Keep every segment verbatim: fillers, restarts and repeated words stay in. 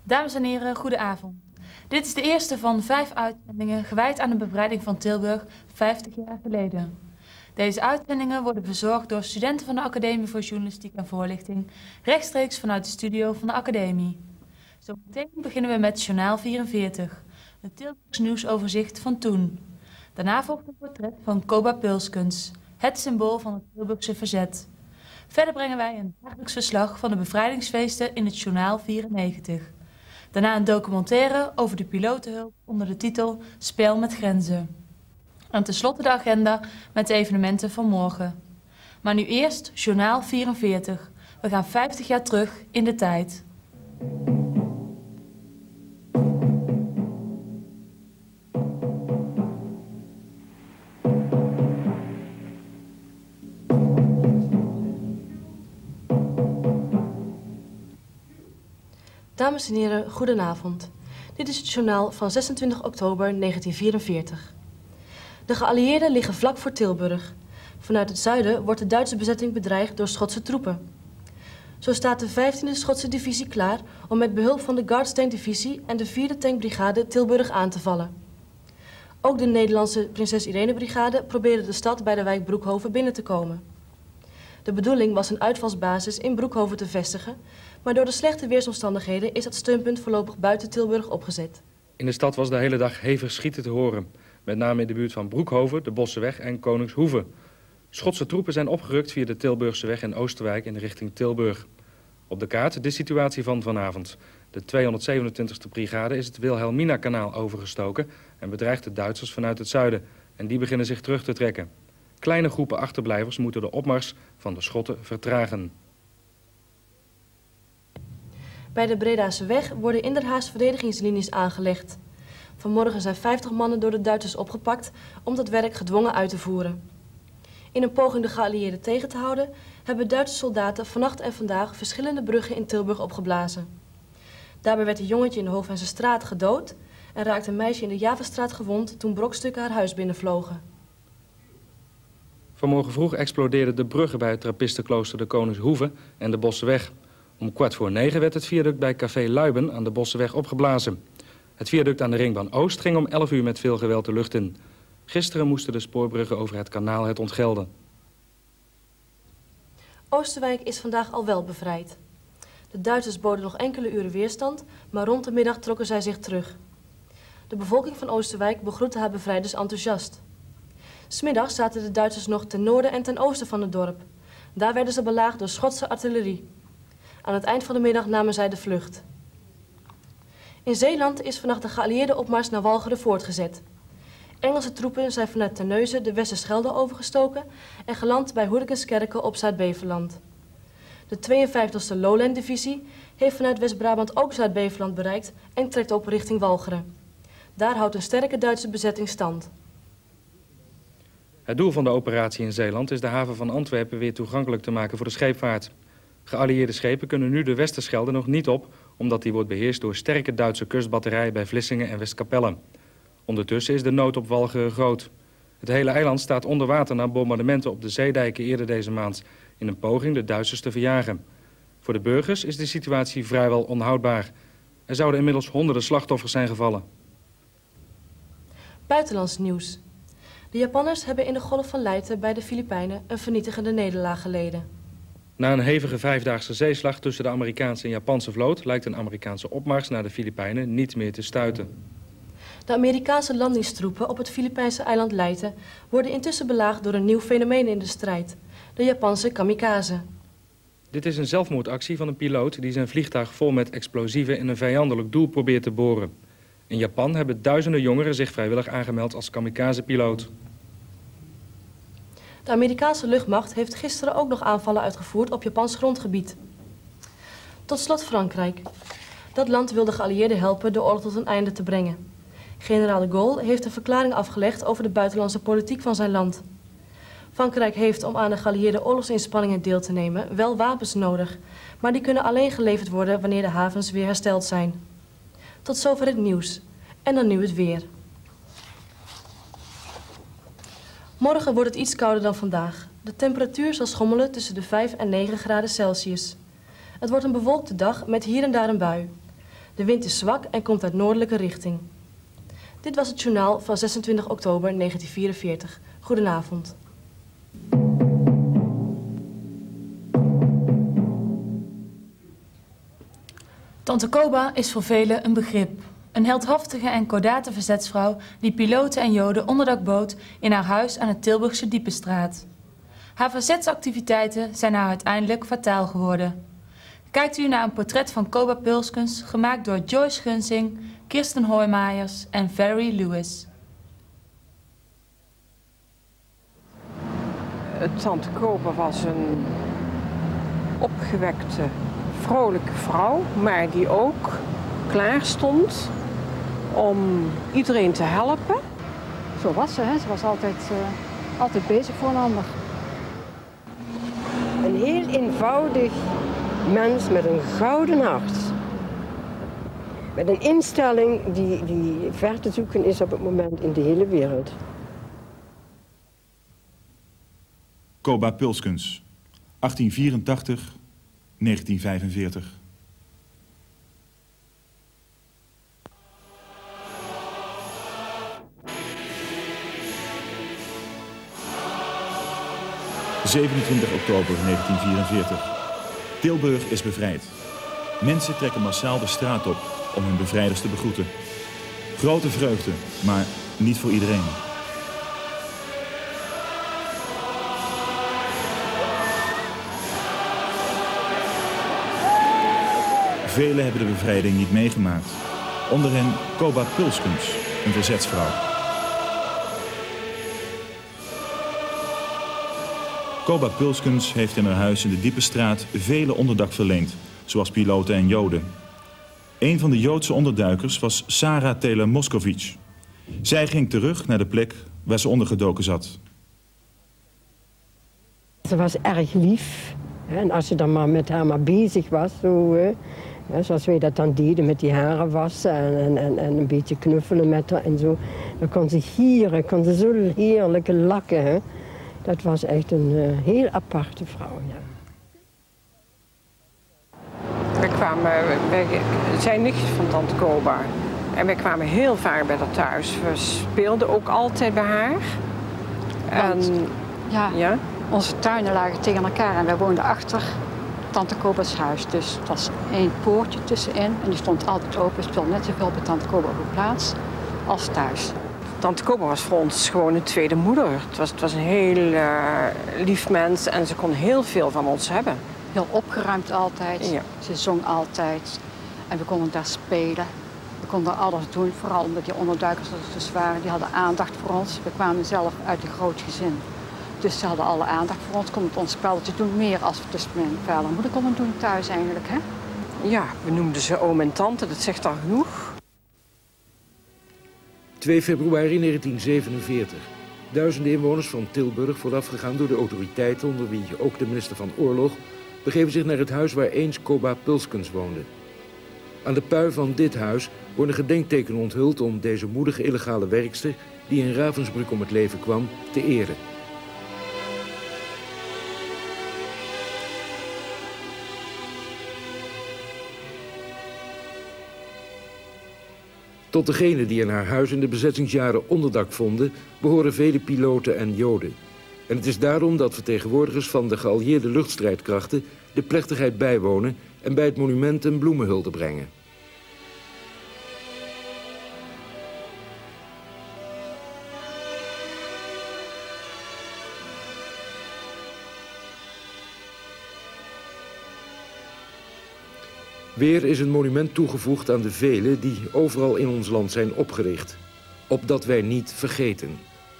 Dames en heren, goedenavond. Dit is de eerste van vijf uitzendingen gewijd aan de bevrijding van Tilburg vijftig jaar geleden. Deze uitzendingen worden verzorgd door studenten van de Academie voor Journalistiek en Voorlichting, rechtstreeks vanuit de studio van de Academie. Zometeen beginnen we met Journaal vierenveertig, het Tilburgs nieuwsoverzicht van toen. Daarna volgt een portret van Koba Pulskens, het symbool van het Tilburgse verzet. Verder brengen wij een dagelijks verslag van de bevrijdingsfeesten in het Journaal vierennegentig. Daarna een documentaire over de pilotenhulp onder de titel Spel met grenzen. En tenslotte de agenda met de evenementen van morgen. Maar nu eerst Journaal vierenveertig. We gaan vijftig jaar terug in de tijd. Dames en heren, goedenavond. Dit is het journaal van zesentwintig oktober negentien vierenveertig. De geallieerden liggen vlak voor Tilburg. Vanuit het zuiden wordt de Duitse bezetting bedreigd door Schotse troepen. Zo staat de vijftiende Schotse divisie klaar om met behulp van de Guards tankdivisie en de vierde tankbrigade Tilburg aan te vallen. Ook de Nederlandse Prinses Irene brigade probeerde de stad bij de wijk Broekhoven binnen te komen. De bedoeling was een uitvalsbasis in Broekhoven te vestigen, maar door de slechte weersomstandigheden is dat steunpunt voorlopig buiten Tilburg opgezet. In de stad was de hele dag hevig schieten te horen, met name in de buurt van Broekhoven, de Bosseweg en Koningshoeve. Schotse troepen zijn opgerukt via de Tilburgse weg in Oosterwijk in richting Tilburg. Op de kaart de situatie van vanavond. De tweehonderdzevenentwintigste brigade is het Wilhelmina-kanaal overgestoken en bedreigt de Duitsers vanuit het zuiden. En die beginnen zich terug te trekken. Kleine groepen achterblijvers moeten de opmars van de Schotten vertragen. Bij de Bredase weg worden inderhaast verdedigingslinies aangelegd. Vanmorgen zijn vijftig mannen door de Duitsers opgepakt om dat werk gedwongen uit te voeren. In een poging de geallieerden tegen te houden, hebben Duitse soldaten vannacht en vandaag verschillende bruggen in Tilburg opgeblazen. Daarbij werd een jongetje in de Hoofdwensenstraat gedood en raakte een meisje in de Javastraat gewond toen brokstukken haar huis binnenvlogen. Vanmorgen vroeg explodeerden de bruggen bij het trappistenklooster de Koningshoeve en de Bosseweg. Om kwart voor negen werd het viaduct bij Café Luiben aan de Bosseweg opgeblazen. Het viaduct aan de Ringbaan Oost ging om elf uur met veel geweld de lucht in. Gisteren moesten de spoorbruggen over het kanaal het ontgelden. Oosterwijk is vandaag al wel bevrijd. De Duitsers boden nog enkele uren weerstand, maar rond de middag trokken zij zich terug. De bevolking van Oosterwijk begroette haar bevrijders enthousiast. 'S Middags zaten de Duitsers nog ten noorden en ten oosten van het dorp. Daar werden ze belaagd door Schotse artillerie. Aan het eind van de middag namen zij de vlucht. In Zeeland is vannacht de geallieerde opmars naar Walcheren voortgezet. Engelse troepen zijn vanuit Terneuzen de Westerschelde overgestoken en geland bij Hoerkenskerken op Zuid-Beveland. De tweeënvijftigste Lowland divisie heeft vanuit West-Brabant ook Zuid-Beveland bereikt en trekt op richting Walcheren. Daar houdt een sterke Duitse bezetting stand. Het doel van de operatie in Zeeland is de haven van Antwerpen weer toegankelijk te maken voor de scheepvaart. Geallieerde schepen kunnen nu de Westerschelde nog niet op, omdat die wordt beheerst door sterke Duitse kustbatterijen bij Vlissingen en Westkapelle. Ondertussen is de nood op Walcheren groot. Het hele eiland staat onder water na bombardementen op de zeedijken eerder deze maand, in een poging de Duitsers te verjagen. Voor de burgers is de situatie vrijwel onhoudbaar. Er zouden inmiddels honderden slachtoffers zijn gevallen. Buitenlands nieuws. De Japanners hebben in de Golf van Leyte bij de Filipijnen een vernietigende nederlaag geleden. Na een hevige vijfdaagse zeeslag tussen de Amerikaanse en Japanse vloot lijkt een Amerikaanse opmars naar de Filipijnen niet meer te stuiten. De Amerikaanse landingstroepen op het Filipijnse eiland Leyte worden intussen belaagd door een nieuw fenomeen in de strijd: de Japanse kamikaze. Dit is een zelfmoordactie van een piloot die zijn vliegtuig vol met explosieven in een vijandelijk doel probeert te boren. In Japan hebben duizenden jongeren zich vrijwillig aangemeld als kamikaze-piloot. De Amerikaanse luchtmacht heeft gisteren ook nog aanvallen uitgevoerd op Japans grondgebied. Tot slot Frankrijk. Dat land wil de geallieerden helpen de oorlog tot een einde te brengen. Generaal de Gaulle heeft een verklaring afgelegd over de buitenlandse politiek van zijn land. Frankrijk heeft om aan de geallieerde oorlogsinspanningen deel te nemen wel wapens nodig, maar die kunnen alleen geleverd worden wanneer de havens weer hersteld zijn. Tot zover het nieuws. En dan nu het weer. Morgen wordt het iets kouder dan vandaag. De temperatuur zal schommelen tussen de vijf en negen graden Celsius. Het wordt een bewolkte dag met hier en daar een bui. De wind is zwak en komt uit noordelijke richting. Dit was het journaal van zesentwintig oktober negentien vierenveertig. Goedenavond. Tante Koba is voor velen een begrip. Een heldhaftige en kordate verzetsvrouw die piloten en joden onderdak bood in haar huis aan de Tilburgse Diepenstraat. Haar verzetsactiviteiten zijn haar uiteindelijk fataal geworden. Kijkt u naar een portret van Koba Pulskens, gemaakt door Joyce Gunsing, Kirsten Hoijmaiers en Valerie Lewis. Tante Koba was een opgewekte, vrolijke vrouw, maar die ook klaar stond om iedereen te helpen. Zo was ze, hè? Ze was altijd, uh, altijd bezig voor een ander. Een heel eenvoudig mens met een gouden hart. Met een instelling die, die ver te zoeken is op het moment in de hele wereld. Koba Pulskens, achttien vierentachtig tot negentien vijfenveertig. zevenentwintig oktober negentien vierenveertig. Tilburg is bevrijd. Mensen trekken massaal de straat op om hun bevrijders te begroeten. Grote vreugde, maar niet voor iedereen. Velen hebben de bevrijding niet meegemaakt. Onder hen Koba Pulskens, een verzetsvrouw. Koba Pulskens heeft in haar huis in de Diepenstraat vele onderdak verleend, zoals piloten en joden. Een van de Joodse onderduikers was Sarah Taylor Moskovich. Zij ging terug naar de plek waar ze ondergedoken zat. Ze was erg lief. En als je dan maar met haar maar bezig was, zo, zoals wij dat dan deden, met die haren wassen en, en, en een beetje knuffelen met haar en zo, dan kon ze gieren, kon ze zo heerlijk lachen. Hè. Dat was echt een uh, heel aparte vrouw, ja. We kwamen, wij zijn nichtjes van tante Koba. En wij kwamen heel vaak bij haar thuis. We speelden ook altijd bij haar. Want, en, ja, ja, onze tuinen lagen tegen elkaar en wij woonden achter tante Koba's huis. Dus het was één poortje tussenin en die stond altijd open. We speelden net zoveel bij tante Koba op de plaats als thuis. Tante Koba was voor ons gewoon een tweede moeder. Het was, het was een heel uh, lief mens en ze kon heel veel van ons hebben. Heel opgeruimd altijd. Ja. Ze zong altijd. En we konden daar spelen. We konden alles doen, vooral omdat die onderduikers er dus waren. Die hadden aandacht voor ons. We kwamen zelf uit een groot gezin. Dus ze hadden alle aandacht voor ons. Konden ons spelletje doen, meer als we tussen mijn vader en moeder konden doen thuis eigenlijk. Hè? Ja, we noemden ze oom en tante, dat zegt al genoeg. twee februari negentien zevenenveertig. Duizenden inwoners van Tilburg, voorafgegaan door de autoriteiten, onder wie ook de minister van Oorlog, begeven zich naar het huis waar eens Koba Pulskens woonde. Aan de pui van dit huis worden gedenktekenen onthuld om deze moedige illegale werkster, die in Ravensbrück om het leven kwam, te eren. Tot degenen die in haar huis in de bezettingsjaren onderdak vonden, behoren vele piloten en joden. En het is daarom dat vertegenwoordigers van de geallieerde luchtstrijdkrachten de plechtigheid bijwonen en bij het monument een bloemenhulde brengen. Weer is een monument toegevoegd aan de vele die overal in ons land zijn opgericht. Opdat wij niet vergeten.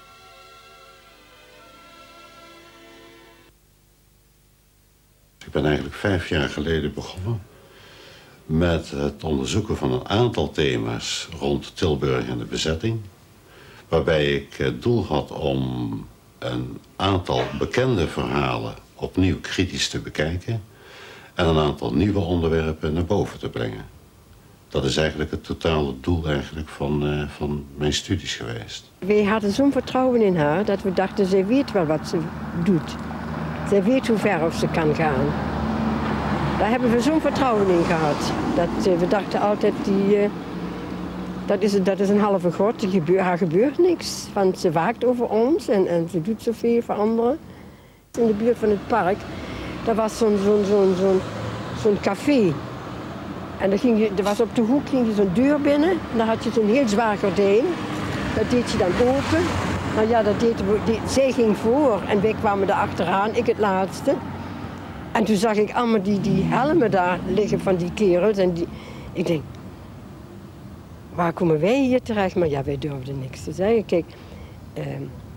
Ik ben eigenlijk vijf jaar geleden begonnen met het onderzoeken van een aantal thema's rond Tilburg en de bezetting. Waarbij ik het doel had om een aantal bekende verhalen opnieuw kritisch te bekijken. En een aantal nieuwe onderwerpen naar boven te brengen. Dat is eigenlijk het totale doel eigenlijk van, uh, van mijn studies geweest. Wij hadden zo'n vertrouwen in haar dat we dachten, zij weet wel wat ze doet. Zij weet hoe ver of ze kan gaan. Daar hebben we zo'n vertrouwen in gehad. Dat, uh, we dachten altijd, die, uh, dat, is, dat is een halve god, er gebeurt, haar gebeurt niks. Want ze waakt over ons en, en ze doet zoveel voor anderen. In de buurt van het park, daar was zo'n zo'n zo'n zo'n zo'n café. En dan ging je, er was op de hoek ging je zo'n deur binnen en dan had je zo'n heel zwaar gordijn. Dat deed je dan open. Nou ja, dat deed, deed, zij ging voor en wij kwamen er achteraan, ik het laatste. En toen zag ik allemaal die, die helmen daar liggen van die kerels. En die, ik denk, waar komen wij hier terecht? Maar ja, wij durfden niks te zeggen. Kijk, uh,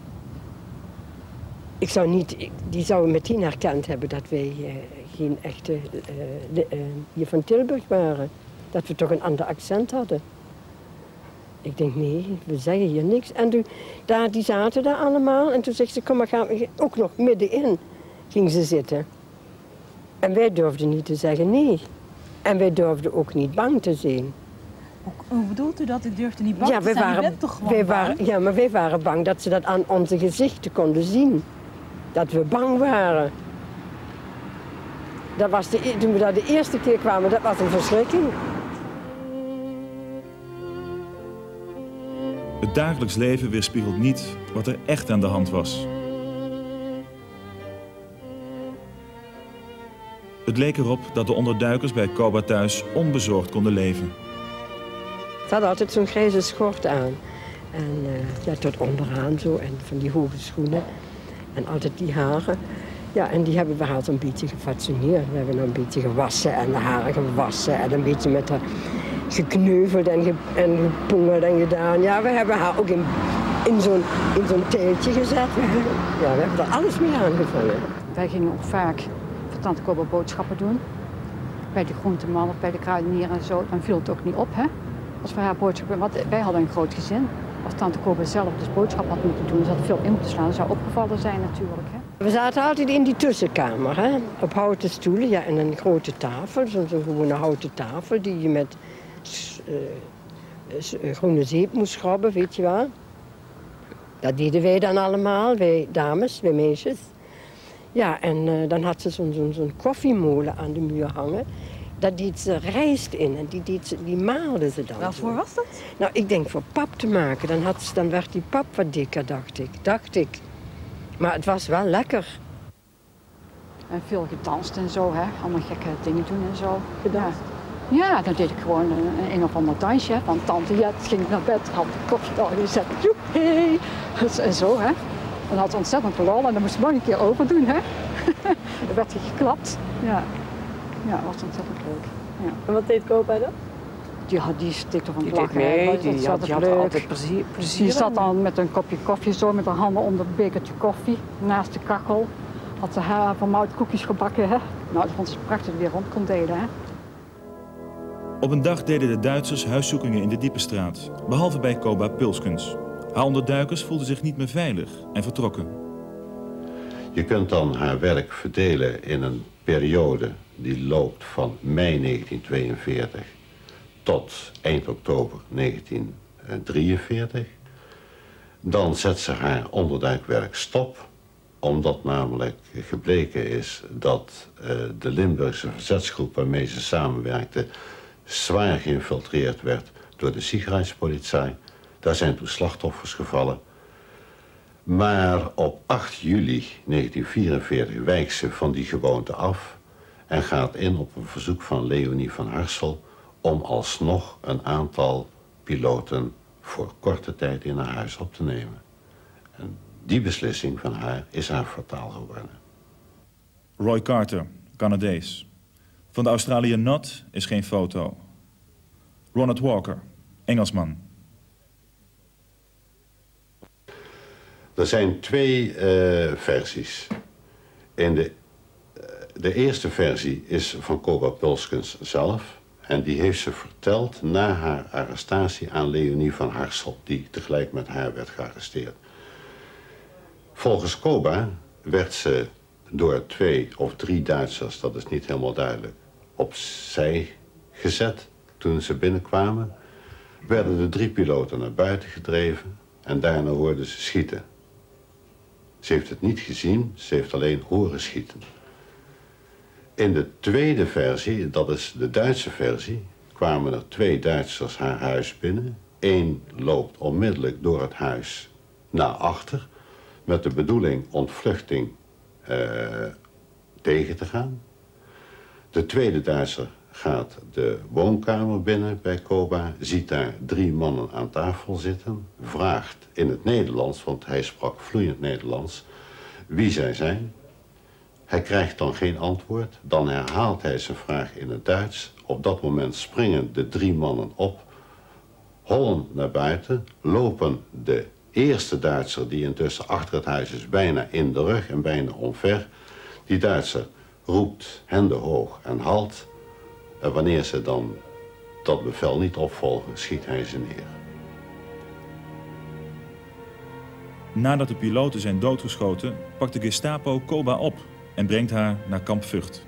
ik zou niet, ik, die zouden meteen herkend hebben dat wij uh, geen echte uh, uh, hier van Tilburg waren. Dat we toch een ander accent hadden. Ik denk, nee, we zeggen hier niks. En toen, daar, die zaten daar allemaal. En toen zegt ze, kom maar, gaan we ook nog middenin. Ging ze zitten. En wij durfden niet te zeggen nee. En wij durfden ook niet bang te zijn. Hoe bedoelt u dat? U durfde niet bang ja, te zijn? Waren, u bent toch gewoon wij bang? waren, ja, maar wij waren bang dat ze dat aan onze gezichten konden zien. Dat we bang waren. Dat was de, toen we daar de eerste keer kwamen, dat was een verschrikking. Het dagelijks leven weerspiegelt niet wat er echt aan de hand was. Het leek erop dat de onderduikers bij Koba thuis onbezorgd konden leven. Ze hadden altijd zo'n grijze schort aan. En uh, ja, tot onderaan zo, en van die hoge schoenen. En altijd die haren. Ja, en die hebben we haar een beetje gefatsoeneerd. We hebben haar een beetje gewassen en de haren gewassen. En een beetje met haar gekneuveld en, ge, en gepongeld en gedaan. Ja, we hebben haar ook in, in zo'n in zo'n teeltje gezet. Ja, we hebben er alles mee aangevangen. Wij gingen ook vaak voor tante Koba boodschappen doen. Bij de groenteman of bij de kruidenier en zo. Dan viel het ook niet op, hè. Als we haar boodschappen... Want wij hadden een groot gezin. Als tante Koba zelf dus boodschap had moeten doen, ze had veel in moeten slaan. Dat zou opgevallen zijn natuurlijk, hè. We zaten altijd in die tussenkamer, hè. Op houten stoelen, ja, en een grote tafel. Zo'n zo gewone houten tafel die je met uh, groene zeep moest schrobben, weet je wel. Dat deden wij dan allemaal, wij dames, wij meisjes. Ja, en uh, dan had ze zo'n zo'n zo'n koffiemolen aan de muur hangen. Daar deed ze rijst in en die, deed ze, die maalde ze dan. Waarvoor was dat? Nou, ik denk voor pap te maken. Dan, had ze, dan werd die pap wat dikker, dacht ik. Dacht ik. Maar het was wel lekker. En veel gedanst en zo, hè. Allemaal gekke dingen doen en zo. Gedanst? Ja, ja, dan deed ik gewoon een, een of ander dansje. Hè. Van tante Jet ging naar bed, had een koffie al gezet. Joepie! En zo, hè. Dan had ze ontzettend lol en dan moest ze nog een keer overdoen, hè. Dan werd hij geklapt. Ja. Ja, dat was ontzettend leuk. Ja. En wat deed Koba dan? Die, had, die stikte toch een Die plakken. deed mee, Dat die, was die, had, die had leuk. altijd plezier. plezier Die zat in. dan met een kopje koffie zo, met haar handen onder het bekertje koffie, naast de kachel. Had ze haar vermouwd koekjes gebakken, hè. Nou, dat vond ze prachtig dat weer rond kon delen, hè. Op een dag deden de Duitsers huiszoekingen in de Diepe Straat, behalve bij Koba Pulskens. Haar onderduikers voelden zich niet meer veilig en vertrokken. Je kunt dan haar werk verdelen in een periode die loopt van mei negentien tweeënveertig tot eind oktober negentien drieënveertig. Dan zet ze haar onderduikwerk stop, omdat namelijk gebleken is dat uh, de Limburgse verzetsgroep waarmee ze samenwerkte zwaar geïnfiltreerd werd door de Sicherheidspolizei. Daar zijn toen slachtoffers gevallen. Maar op acht juli negentien vierenveertig wijkt ze van die gewoonte af en gaat in op een verzoek van Leonie van Harsel om alsnog een aantal piloten voor korte tijd in haar huis op te nemen. En die beslissing van haar is haar fataal geworden. Roy Carter, Canadees. Van de Australiër Nott is geen foto. Ronald Walker, Engelsman. Er zijn twee uh, versies. In de, uh, de eerste versie is van Koba Pulskens zelf. En die heeft ze verteld na haar arrestatie aan Leonie van Harsel, die tegelijk met haar werd gearresteerd. Volgens Koba werd ze door twee of drie Duitsers, dat is niet helemaal duidelijk, opzij gezet toen ze binnenkwamen. Werden de drie piloten naar buiten gedreven en daarna hoorden ze schieten. Ze heeft het niet gezien, ze heeft alleen horen schieten. In de tweede versie, dat is de Duitse versie, kwamen er twee Duitsers haar huis binnen. Eén loopt onmiddellijk door het huis naar achter met de bedoeling ontvluchting uh, tegen te gaan. De tweede Duitser gaat de woonkamer binnen bij Koba, ziet daar drie mannen aan tafel zitten, vraagt in het Nederlands, want hij sprak vloeiend Nederlands, wie zij zijn. Hij krijgt dan geen antwoord, dan herhaalt hij zijn vraag in het Duits. Op dat moment springen de drie mannen op, hollen naar buiten, lopen de eerste Duitser, die intussen achter het huis is, bijna in de rug en bijna omver. Die Duitser roept handen hoog en halt. En wanneer ze dan dat bevel niet opvolgen, schiet hij ze neer. Nadat de piloten zijn doodgeschoten, pakt de Gestapo Koba op en brengt haar naar kamp Vught.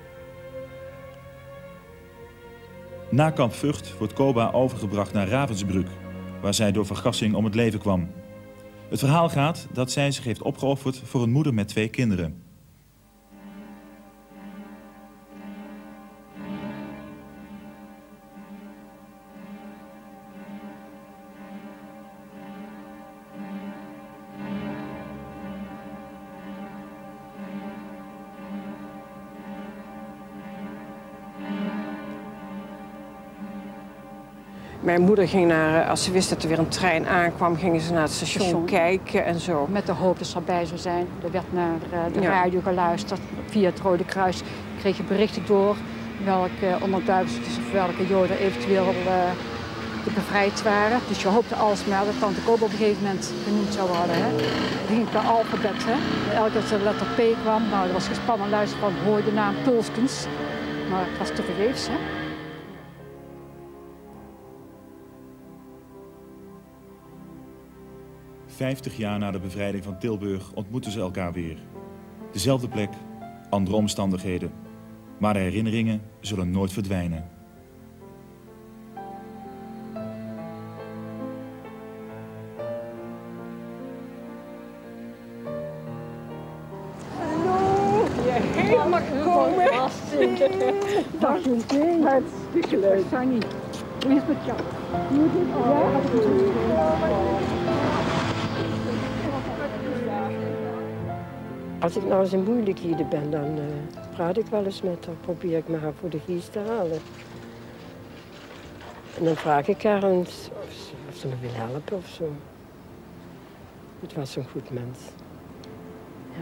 Na kamp Vught wordt Koba overgebracht naar Ravensbrück, waar zij door vergassing om het leven kwam. Het verhaal gaat dat zij zich heeft opgeofferd voor een moeder met twee kinderen. Mijn moeder ging naar, als ze wist dat er weer een trein aankwam, gingen ze naar het station, station. kijken en zo. Met de hoop dat ze erbij zou zijn. Er werd naar uh, de ja. radio geluisterd. Via het Rode Kruis kreeg je berichten door welke onderduikers of welke Joden eventueel uh, bevrijd waren. Dus je hoopte alles maar dat Tante Koba op een gegeven moment genoemd zou worden. Hè. Die ging per alfabet. Hè. Elke keer als de letter P kwam, nou, er was gespannen luisteren van hoor de naam Pulskens. Maar het was tevergeefs, hè. Vijftig jaar na de bevrijding van Tilburg ontmoeten ze elkaar weer. Dezelfde plek, andere omstandigheden. Maar de herinneringen zullen nooit verdwijnen. Hallo, je helemaal gekomen. Dag Jontje, hartstikke leuk. Sanny, hoe is het met jou? Moet het? Ja, als ik nou eens in moeilijkheden ben, dan uh, praat ik wel eens met haar. Probeer ik me haar voor de geest te halen. En dan vraag ik haar eens of ze, of ze me wil helpen of zo. Het was een goed mens. Ja.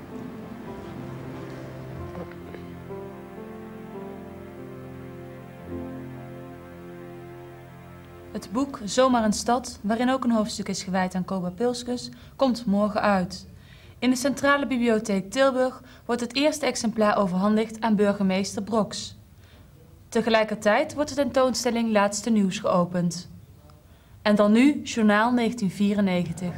Het boek Zomaar een stad, waarin ook een hoofdstuk is gewijd aan Koba Pulskens, komt morgen uit. In de Centrale Bibliotheek Tilburg wordt het eerste exemplaar overhandigd aan burgemeester Broks. Tegelijkertijd wordt de tentoonstelling Laatste Nieuws geopend. En dan nu Journaal negentien vierennegentig.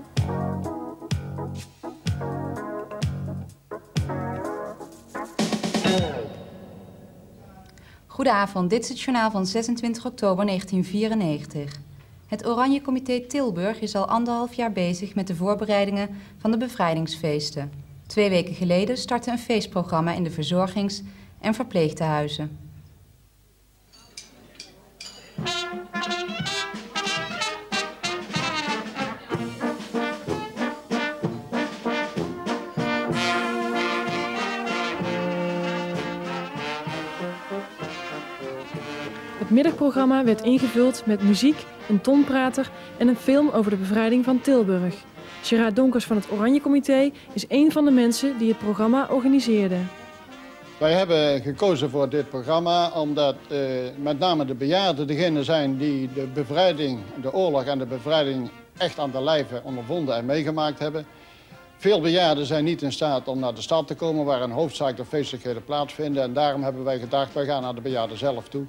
Goedenavond, dit is het journaal van zesentwintig oktober negentien vierennegentig. Het Oranje Comité Tilburg is al anderhalf jaar bezig met de voorbereidingen van de bevrijdingsfeesten. Twee weken geleden startte een feestprogramma in de verzorgings- en verpleegtehuizen. Het middagprogramma werd ingevuld met muziek, een tonprater en een film over de bevrijding van Tilburg. Gerard Donkers van het Oranje Comité is een van de mensen die het programma organiseerden. Wij hebben gekozen voor dit programma omdat uh, met name de bejaarden degenen zijn die de bevrijding, de oorlog en de bevrijding echt aan de lijve ondervonden en meegemaakt hebben. Veel bejaarden zijn niet in staat om naar de stad te komen waar een hoofdzaak de feestelijkheden plaatsvinden. En daarom hebben wij gedacht, wij gaan naar de bejaarden zelf toe.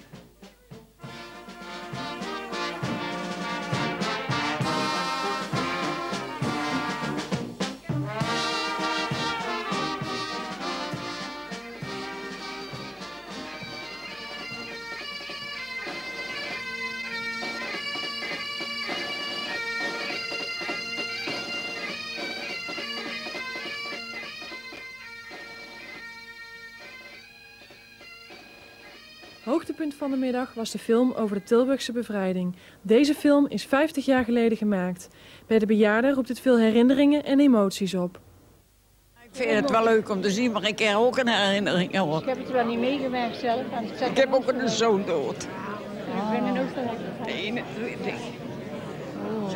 Hoogtepunt van de middag was de film over de Tilburgse bevrijding. Deze film is vijftig jaar geleden gemaakt. Bij de bejaarden roept het veel herinneringen en emoties op. Ik vind het wel leuk om te zien, maar ik heb ook een herinnering. Hoor. Ik heb het wel niet meegemaakt zelf. Ik heb ook een zoon dood. Ik ben in Oostenrijk. De eenentwintig. Oh.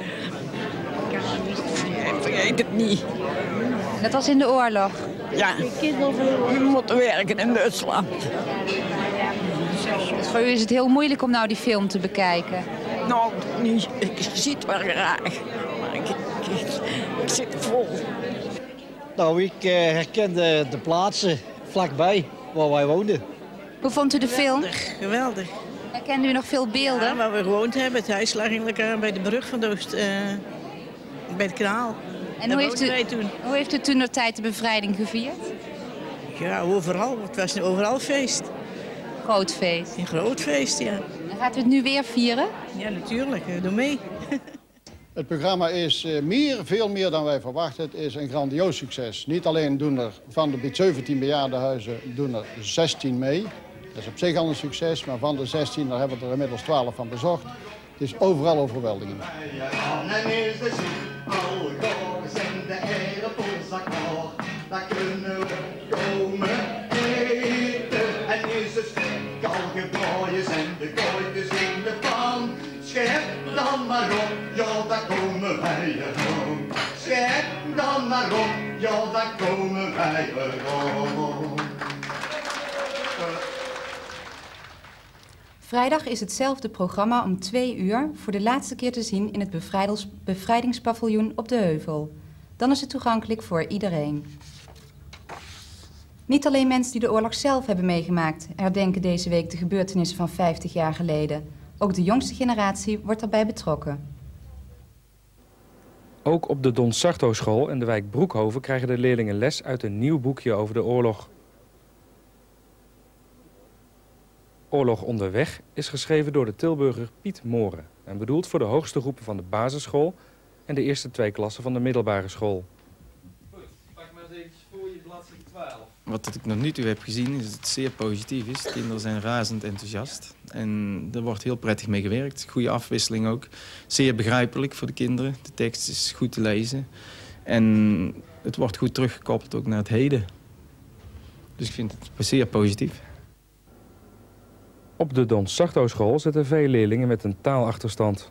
Ik vergeet het niet. Dat was in de oorlog? Ja, we moeten werken in Duitsland. Dus voor u is het heel moeilijk om nou die film te bekijken? Nou, niet. Ik zie het wel graag, maar ik, ik, ik zit vol. Nou, ik uh, herkende de plaatsen vlakbij waar wij woonden. Hoe vond u de film? Geweldig, geweldig. Herkende u nog veel beelden? Ja, waar we gewoond hebben. Het huis lag in elkaar bij de brug van de Oost, uh, bij het kanaal. En hoe heeft, u, toen. hoe heeft u toen de tijd de bevrijding gevierd? Ja, overal. Het was overal feest. Groot feest? Een groot feest, ja. En gaat u het nu weer vieren? Ja, natuurlijk. Doe mee. Het programma is meer, veel meer dan wij verwachten. Het is een grandioos succes. Niet alleen doen er van de zeventien bejaardenhuizen doen er zestien mee. Dat is op zich al een succes, maar van de zestien daar hebben we er inmiddels twaalf van bezocht. Het is overal overweldigend. Daar kunnen we komen eten. En is het kalgebraaien en de kooitjes in de pan. Schep dan maar op, ja daar komen wij erom. Schep dan maar op, ja daar komen wij erom. Vrijdag is hetzelfde programma om twee uur voor de laatste keer te zien in het bevrijdingspaviljoen op de Heuvel. Dan is het toegankelijk voor iedereen. Niet alleen mensen die de oorlog zelf hebben meegemaakt herdenken deze week de gebeurtenissen van vijftig jaar geleden. Ook de jongste generatie wordt daarbij betrokken. Ook op de Don Sarto school in de wijk Broekhoven krijgen de leerlingen les uit een nieuw boekje over de oorlog. Oorlog onderweg is geschreven door de Tilburger Piet Moren en bedoeld voor de hoogste groepen van de basisschool en de eerste twee klassen van de middelbare school. Goed, pak maar eens even voor je bladzijde twaalf. Wat ik nog nu toe heb gezien is dat het zeer positief is. De kinderen zijn razend enthousiast en er wordt heel prettig mee gewerkt. Goede afwisseling ook. Zeer begrijpelijk voor de kinderen. De tekst is goed te lezen en het wordt goed teruggekoppeld ook naar het heden. Dus ik vind het zeer positief. Op de Don Sarto school zitten veel leerlingen met een taalachterstand.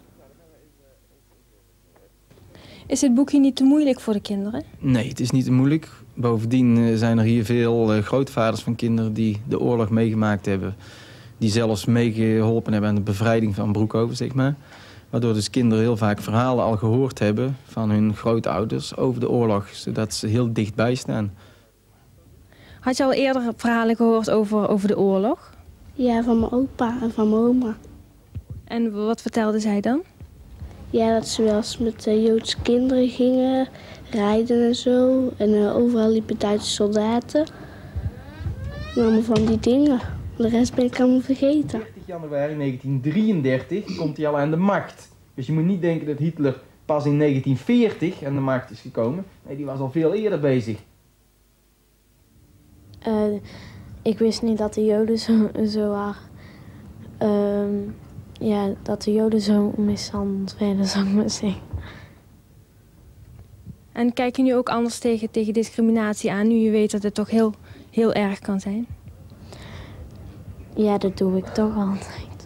Is dit boekje niet te moeilijk voor de kinderen? Nee, het is niet te moeilijk. Bovendien zijn er hier veel uh, grootvaders van kinderen die de oorlog meegemaakt hebben. Die zelfs meegeholpen hebben aan de bevrijding van Broekhoven, zeg maar. Waardoor dus kinderen heel vaak verhalen al gehoord hebben van hun grootouders over de oorlog. Zodat ze heel dichtbij staan. Had je al eerder verhalen gehoord over, over de oorlog? Ja, van mijn opa en van mijn oma. En wat vertelde zij dan? Ja, dat ze wel eens met uh, Joodse kinderen gingen rijden en zo. En uh, overal liepen Duitse soldaten. Allemaal van die dingen. De rest ben ik allemaal vergeten. dertig januari negentien drieëndertig komt hij al aan de macht. Dus je moet niet denken dat Hitler pas in negentien veertig aan de macht is gekomen. Nee, die was al veel eerder bezig. Uh, ik wist niet dat de Joden zo, zo waren. Uh, ja, dat de Joden zo mishandeld werden, zou ik maar zeggen. En kijk je nu ook anders tegen, tegen discriminatie aan, nu je weet dat het toch heel, heel erg kan zijn? Ja, dat doe ik toch altijd.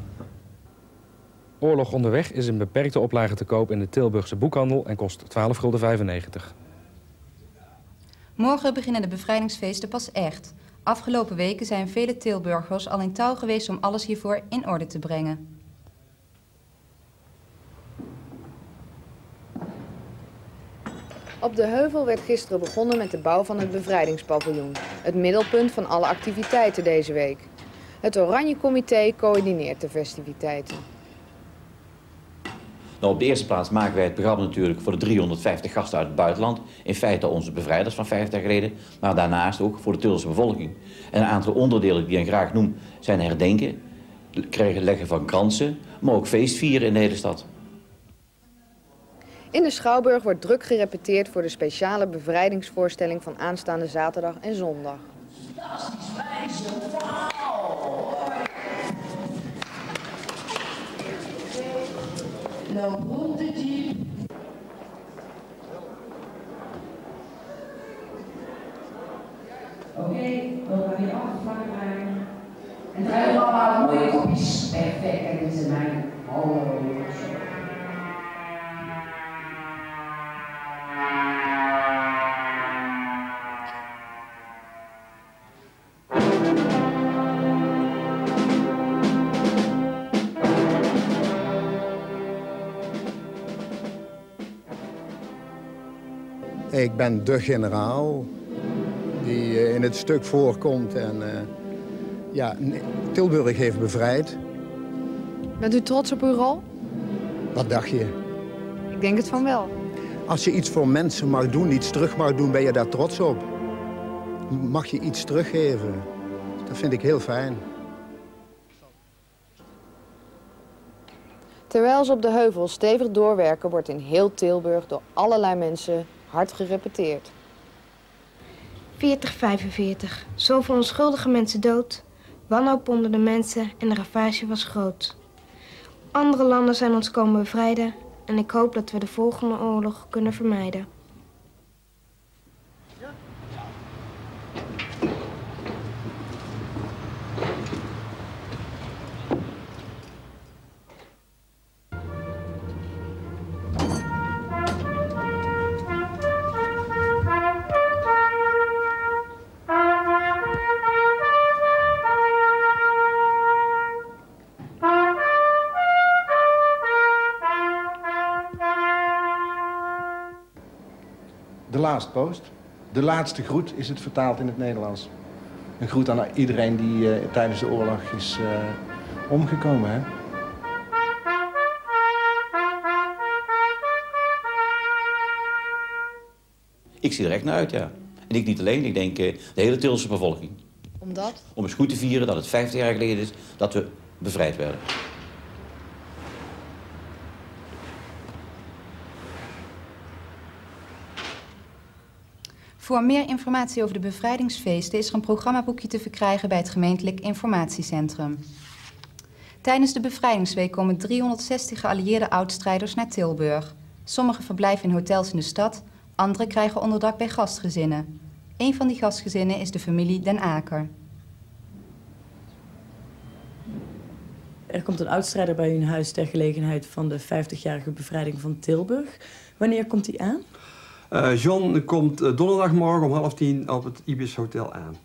Oorlog onderweg is in beperkte oplage te koop in de Tilburgse boekhandel en kost twaalf gulden vijfennegentig. Morgen beginnen de bevrijdingsfeesten pas echt. Afgelopen weken zijn vele Tilburgers al in touw geweest om alles hiervoor in orde te brengen. Op de Heuvel werd gisteren begonnen met de bouw van het bevrijdingspaviljoen. Het middelpunt van alle activiteiten deze week. Het Oranje Comité coördineert de festiviteiten. Nou, op de eerste plaats maken wij het programma natuurlijk voor de driehonderdvijftig gasten uit het buitenland. In feite onze bevrijders van vijftig jaar geleden, maar daarnaast ook voor de Tilburgse bevolking. En een aantal onderdelen die ik graag noem zijn herdenken, krijgen leggen van kransen, maar ook feestvieren in de hele stad. In de Schouwburg wordt druk gerepeteerd voor de speciale bevrijdingsvoorstelling van aanstaande zaterdag en zondag. dan komt de jeep. Oké, okay, dan gaan we afvragen. En draai allemaal mooie kopjes. Perfect, en dit is mijn hallo. Ik ben de generaal die in het stuk voorkomt en uh, ja, Tilburg heeft bevrijd. Bent u trots op uw rol? Wat dacht je? Ik denk het van wel. Als je iets voor mensen mag doen, iets terug mag doen, ben je daar trots op. Mag je iets teruggeven. Dat vind ik heel fijn. Terwijl ze op de heuvel stevig doorwerken, wordt in heel Tilburg door allerlei mensen hard gerepeteerd. veertig vijfenveertig. Zoveel onschuldige mensen dood. Wanhoop onder de mensen en de ravage was groot. Andere landen zijn ons komen bevrijden en ik hoop dat we de volgende oorlog kunnen vermijden. De last post. De laatste groet is het vertaald in het Nederlands. Een groet aan iedereen die uh, tijdens de oorlog is uh, omgekomen. Hè? Ik zie er echt naar uit, ja. En ik niet alleen, ik denk uh, de hele Tilse bevolking. Omdat? Om eens goed te vieren dat het vijftig jaar geleden is dat we bevrijd werden. Voor meer informatie over de bevrijdingsfeesten is er een programmaboekje te verkrijgen bij het gemeentelijk informatiecentrum. Tijdens de bevrijdingsweek komen driehonderdzestig geallieerde oudstrijders naar Tilburg. Sommigen verblijven in hotels in de stad, anderen krijgen onderdak bij gastgezinnen. Een van die gastgezinnen is de familie Den Aker. Er komt een oudstrijder bij u in huis ter gelegenheid van de vijftigjarige bevrijding van Tilburg. Wanneer komt hij aan? Uh, John komt uh, donderdagmorgen om half tien op het Ibis Hotel aan.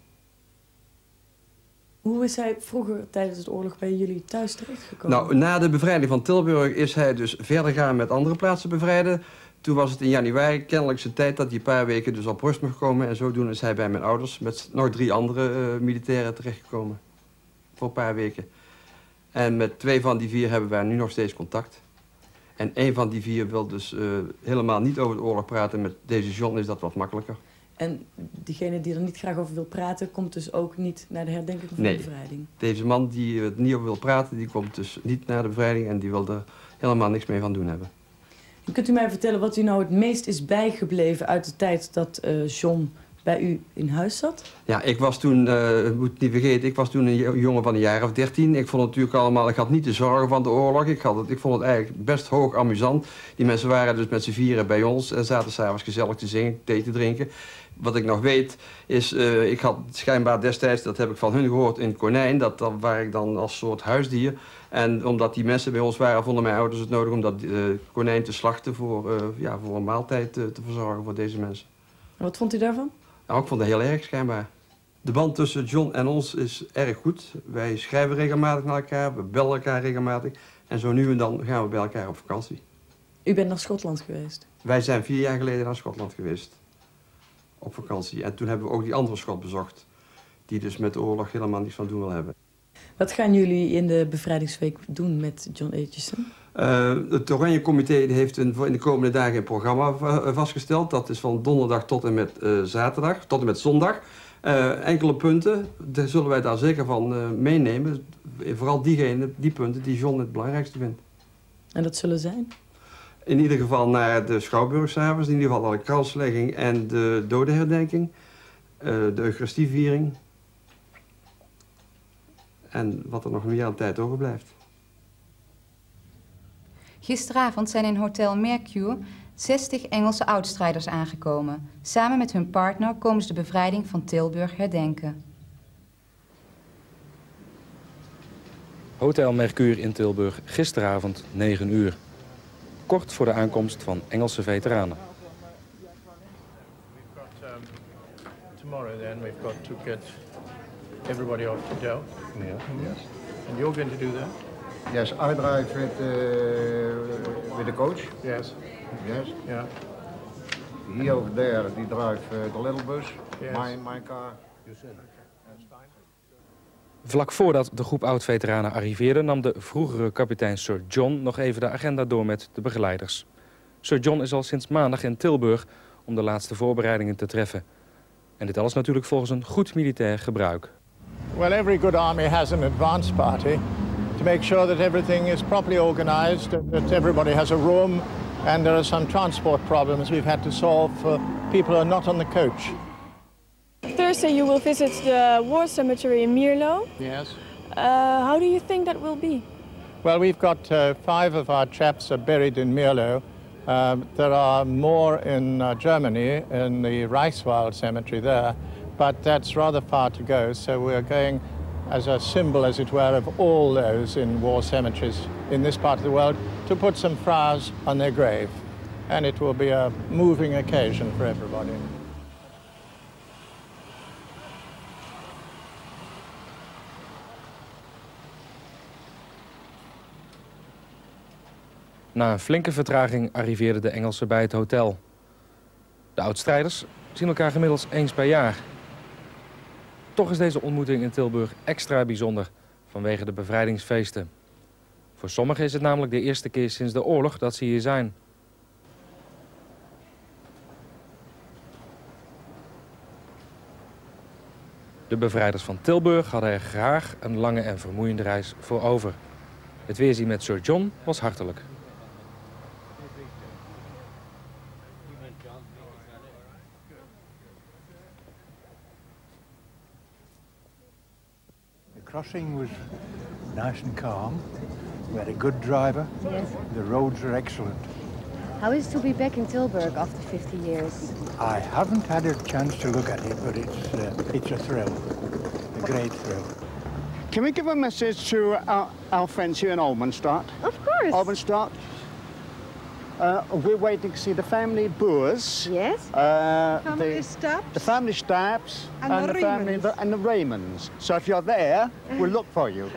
Hoe is hij vroeger tijdens de oorlog bij jullie thuis terechtgekomen? Nou, na de bevrijding van Tilburg is hij dus verder gaan met andere plaatsen bevrijden. Toen was het in januari kennelijk zijn tijd dat hij een paar weken dus op rust mocht komen. En zodoende is hij bij mijn ouders met nog drie andere uh, militairen terechtgekomen. Voor een paar weken. En met twee van die vier hebben wij nu nog steeds contact. En een van die vier wil dus uh, helemaal niet over de oorlog praten. Met deze John is dat wat makkelijker. En diegene die er niet graag over wil praten, komt dus ook niet naar de herdenking van nee, de bevrijding? Deze man die er niet over wil praten, die komt dus niet naar de bevrijding en die wil er helemaal niks mee van doen hebben. En kunt u mij vertellen wat u nou het meest is bijgebleven uit de tijd dat uh, John bij u in huis zat? Ja, ik was toen, uh, moet niet vergeten, ik was toen een jongen van een jaar of dertien. Ik vond het natuurlijk allemaal, ik had niet de zorgen van de oorlog. Ik, had het, ik vond het eigenlijk best hoog amusant. Die mensen waren dus met z'n vieren bij ons en zaten s'avonds gezellig te zingen, thee te drinken. Wat ik nog weet is, uh, ik had schijnbaar destijds, dat heb ik van hun gehoord, een konijn. Dat, dat waar ik dan als soort huisdier. En omdat die mensen bij ons waren, vonden mijn ouders het nodig om dat uh, konijn te slachten voor, uh, ja, voor een maaltijd uh, te verzorgen voor deze mensen. En wat vond u daarvan? Nou, ik vond het heel erg schijnbaar. De band tussen John en ons is erg goed. Wij schrijven regelmatig naar elkaar, we bellen elkaar regelmatig. En zo nu en dan gaan we bij elkaar op vakantie. U bent naar Schotland geweest? Wij zijn vier jaar geleden naar Schotland geweest. Op vakantie. En toen hebben we ook die andere Schot bezocht. Die dus met de oorlog helemaal niets van doen wil hebben. Wat gaan jullie in de bevrijdingsweek doen met John Aitchison? Uh, het Oranje Comité heeft een, in de komende dagen een programma vastgesteld. Dat is van donderdag tot en met uh, zaterdag, tot en met zondag. Uh, enkele punten, daar zullen wij daar zeker van uh, meenemen. Vooral diegene, die punten die John het belangrijkste vindt. En dat zullen zijn? In ieder geval naar de Schouwburgsavonds, in ieder geval de kranslegging en de dodenherdenking. Uh, de Eucharistieviering. En wat er nog meer aan tijd overblijft. Gisteravond zijn in Hotel Mercure zestig Engelse oudstrijders aangekomen. Samen met hun partner komen ze de bevrijding van Tilburg herdenken. Hotel Mercure in Tilburg, gisteravond negen uur. Kort voor de aankomst van Engelse veteranen. Tomorrow then we've got to get everybody off to Delft. Yeah. Yes. And you're going to do that? Yes, I drive with uh, with the coach. Yes. Yes. Yeah. He over there, he drive uh, the little bus. Yes. My my car. You said. That's fine. Vlak voordat de groep oud-veteranen arriveerde, nam de vroegere kapitein Sir John nog even de agenda door met de begeleiders. Sir John is al sinds maandag in Tilburg om de laatste voorbereidingen te treffen. En dit alles natuurlijk volgens een goed militair gebruik. Well, every good army has an advance party to make sure that everything is properly organized, that everybody has a room, and there are some transport problems we've had to solve for people who are not on the coach. Thursday you will visit the war cemetery in Mierlo. Yes. Uh, how do you think that will be? Well, we've got uh, five of our chaps are buried in Mierlo. Um, there are more in uh, Germany, in the Reichswald cemetery there, but that's rather far to go, so we're going as a symbol, as it were, of all those in war cemeteries in this part of the world to put some flowers on their grave. And it will be a moving occasion for everybody. Na een flinke vertraging arriveerden de Engelsen bij het hotel. De oudstrijders zien elkaar gemiddeld eens per jaar. Toch is deze ontmoeting in Tilburg extra bijzonder vanwege de bevrijdingsfeesten. Voor sommigen is het namelijk de eerste keer sinds de oorlog dat ze hier zijn. De bevrijders van Tilburg hadden er graag een lange en vermoeiende reis voor over. Het weerzien met Sir John was hartelijk. The crossing was nice and calm. We had a good driver. Yes. The roads are excellent. How is it to be back in Tilburg after fifty years? I haven't had a chance to look at it, but it's uh, it's a thrill, a great thrill. Can we give a message to our, our friends here in Almenstadt? Of course. Almenstadt. Uh, we're waiting to see the family Boers. Yes. Uh, Family the, Staps. The family Staps And and, the the family Raymonds. and the Raymonds. So if you're there, we'll look for you.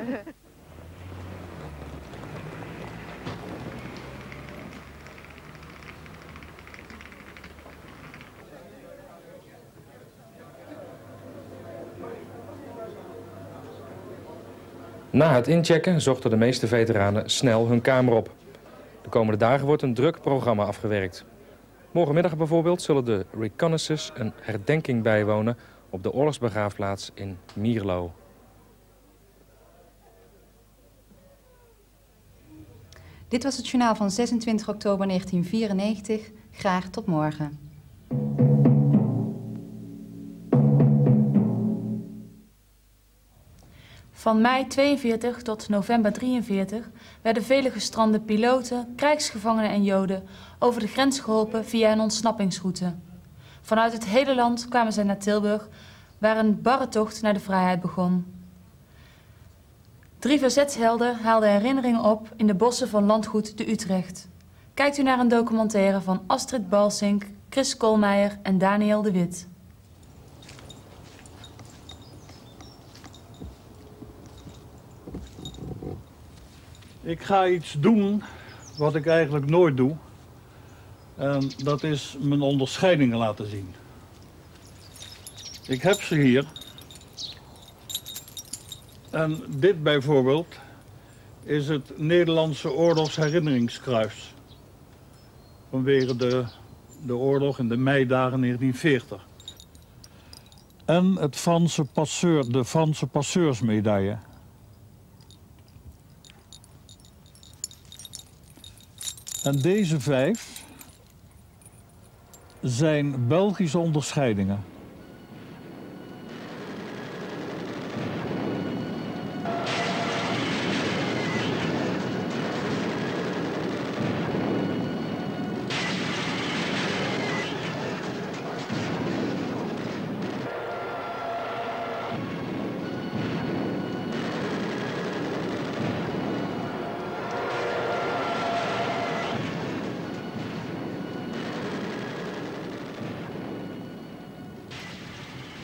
Na het inchecken zochten de meeste veteranen snel hun kamer op. De komende dagen wordt een druk programma afgewerkt. Morgenmiddag bijvoorbeeld zullen de Reconnaissance een herdenking bijwonen op de oorlogsbegraafplaats in Mierlo. Dit was het journaal van zesentwintig oktober negentien vierennegentig. Graag tot morgen. Van mei tweeënveertig tot november drieënveertig werden vele gestrande piloten, krijgsgevangenen en Joden over de grens geholpen via een ontsnappingsroute. Vanuit het hele land kwamen zij naar Tilburg, waar een barre tocht naar de vrijheid begon. Drie verzetshelden haalden herinneringen op in de bossen van landgoed de Utrecht. Kijkt u naar een documentaire van Astrid Balsink, Chris Koolmeijer en Daniel de Wit. Ik ga iets doen wat ik eigenlijk nooit doe. En dat is mijn onderscheidingen laten zien. Ik heb ze hier. En dit bijvoorbeeld is het Nederlandse oorlogsherinneringskruis. Vanwege de, de oorlog in de meidagen negentien veertig. En het Franse passeur, de Franse passeursmedaille. En deze vijf zijn Belgische onderscheidingen.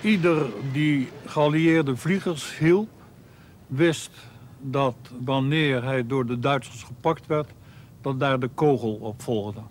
ieder die geallieerde vliegers hielp, wist dat wanneer hij door de Duitsers gepakt werd, dat daar de kogel op volgde.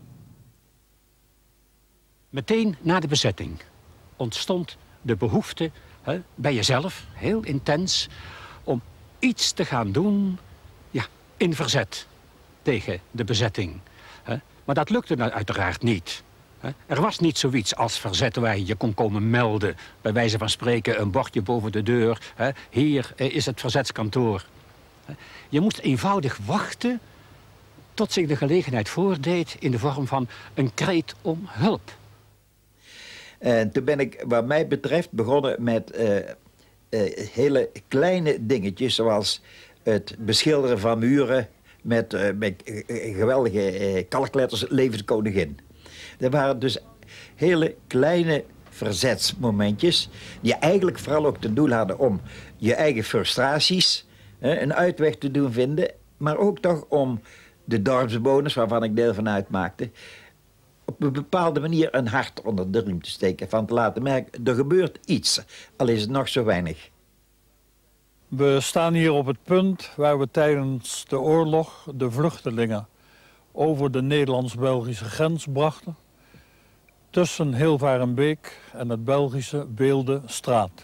Meteen na de bezetting ontstond de behoefte hè, bij jezelf, heel intens, om iets te gaan doen ja, in verzet tegen de bezetting. Hè. Maar dat lukte nou uiteraard niet. Hè. Er was niet zoiets als verzet waar je je kon komen melden. Bij wijze van spreken een bordje boven de deur. Hè. Hier is het verzetskantoor. Hè. Je moest eenvoudig wachten tot zich de gelegenheid voordeed in de vorm van een kreet om hulp. En toen ben ik, wat mij betreft, begonnen met uh, uh, hele kleine dingetjes, zoals het beschilderen van muren met, uh, met uh, geweldige uh, kalkletters, levenskoningin. Dat waren dus hele kleine verzetsmomentjes, die eigenlijk vooral ook ten doel hadden om je eigen frustraties uh, een uitweg te doen vinden, maar ook toch om de dorpsbewoners, waarvan ik deel van uitmaakte, op een bepaalde manier een hart onder de riem te steken. Van te laten merken, er gebeurt iets, al is het nog zo weinig. We staan hier op het punt waar we tijdens de oorlog de vluchtelingen over de Nederlands-Belgische grens brachten. Tussen Hilvarenbeek en het Belgische Weelde-Straat.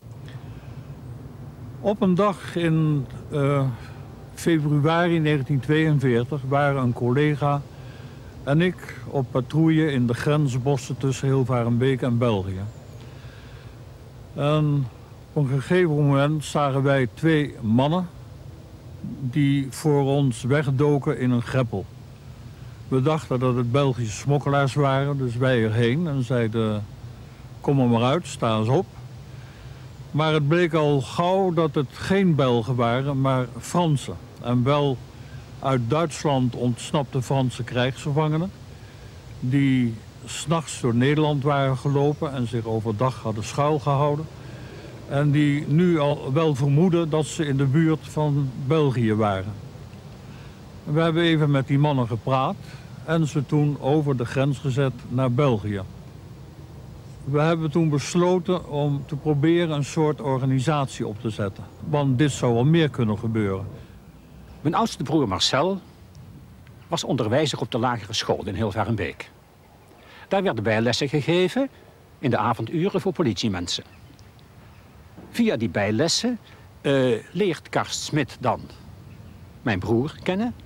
Op een dag in uh, februari negentien tweeënveertig waren een collega en ik op patrouille in de grensbossen tussen Hilvarenbeek en België. En op een gegeven moment zagen wij twee mannen die voor ons wegdoken in een greppel. We dachten dat het Belgische smokkelaars waren, dus wij erheen en zeiden: kom er maar uit, sta eens op. Maar het bleek al gauw dat het geen Belgen waren, maar Fransen. En wel uit Duitsland ontsnapte Franse krijgsgevangenen die 's nachts door Nederland waren gelopen en zich overdag hadden schuilgehouden. En die nu al wel vermoeden dat ze in de buurt van België waren. We hebben even met die mannen gepraat en ze toen over de grens gezet naar België. We hebben toen besloten om te proberen een soort organisatie op te zetten. Want dit zou wel meer kunnen gebeuren. Mijn oudste broer Marcel was onderwijzer op de lagere school in Hilvarenbeek. Daar werden bijlessen gegeven in de avonduren voor politiemensen. Via die bijlessen uh, leert Karst Smit dan mijn broer kennen.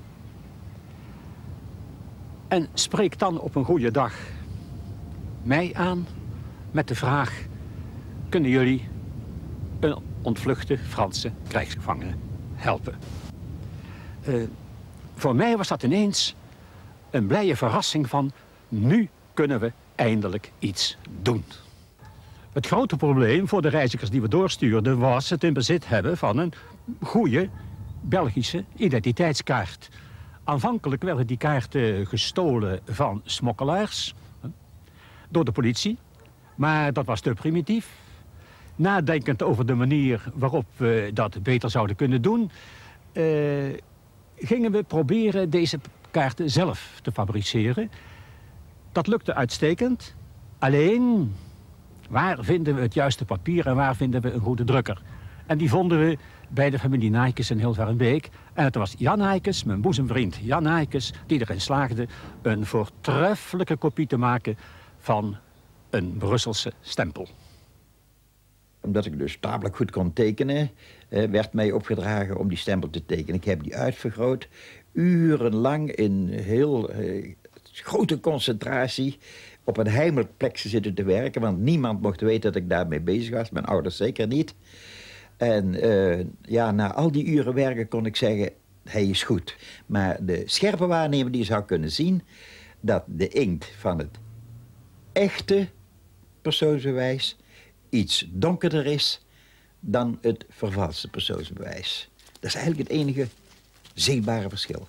En spreekt dan op een goede dag mij aan met de vraag: kunnen jullie een ontvluchte Franse krijgsgevangene helpen? Uh, voor mij was dat ineens een blije verrassing van: nu kunnen we eindelijk iets doen. Het grote probleem voor de reizigers die we doorstuurden was het in bezit hebben van een goede Belgische identiteitskaart. Aanvankelijk werden die kaarten gestolen van smokkelaars door de politie, maar dat was te primitief. Nadenkend over de manier waarop we dat beter zouden kunnen doen, uh, gingen we proberen deze kaarten zelf te fabriceren. Dat lukte uitstekend, alleen waar vinden we het juiste papier en waar vinden we een goede drukker? En die vonden we bij de familie Nijkes in Hilvarenbeek. En het was Jan Nijkes, mijn boezemvriend Jan Nijkes, die erin slaagde een voortreffelijke kopie te maken van een Brusselse stempel. Omdat ik dus tamelijk goed kon tekenen, eh, werd mij opgedragen om die stempel te tekenen. Ik heb die uitvergroot, urenlang in heel eh, grote concentratie op een heimelijk plekje zitten te werken, want niemand mocht weten dat ik daarmee bezig was, mijn ouders zeker niet. En uh, ja, na al die uren werken kon ik zeggen, hij is goed. Maar de scherpe waarnemer die zou kunnen zien dat de inkt van het echte persoonsbewijs iets donkerder is dan het vervalste persoonsbewijs. Dat is eigenlijk het enige zichtbare verschil.